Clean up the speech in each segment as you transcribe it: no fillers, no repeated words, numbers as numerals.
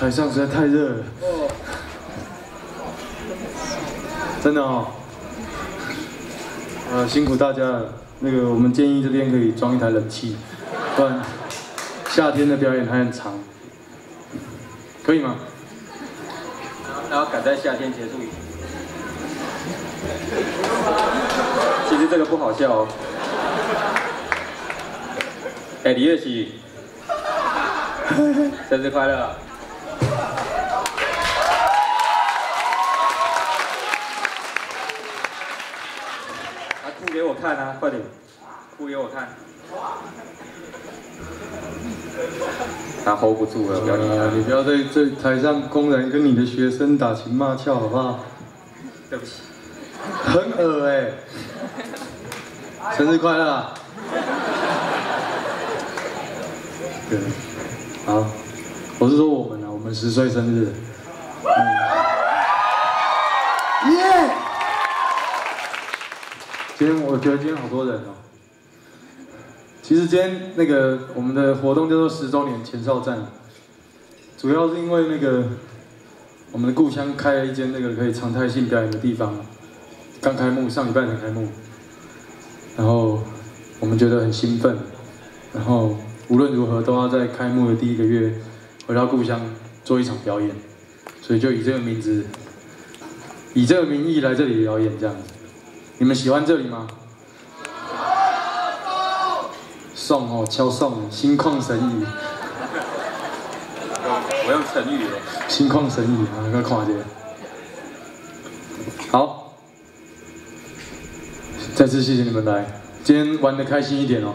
台上实在太热了，真的哦。辛苦大家了。那个，我们建议这边可以装一台冷气，不然夏天的表演还很长，可以吗？ 然后赶在夏天结束。其实这个不好笑哦。哎，李月喜，生日快乐！哭给我看啊，快点，哭给我看。他 hold 不住了，不要理他。 你不要在这台上公然跟你的学生打情骂俏，好不好？ 对不起。 很恶哎、生日快乐啊！对，好，我是说我们啊，我们10岁生日。耶！我觉得今天好多人哦。其实今天那个我们的活动叫做10周年前哨战，主要是因为那个我们的故乡开了一间那个可以常态性表演的地方，刚开幕，上礼拜才开幕，然后我们觉得很兴奋，然后无论如何都要在开幕的第1个月回到故乡做一场表演，所以就以这个名字，以这个名义来这里表演这样子。你们喜欢这里吗？送哦，敲送，心旷神怡。 我用成语了。 心旷神怡啊，那个看一下。好，再次谢谢你们来，今天玩得开心一点哦。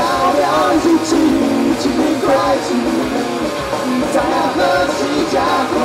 在那河西家。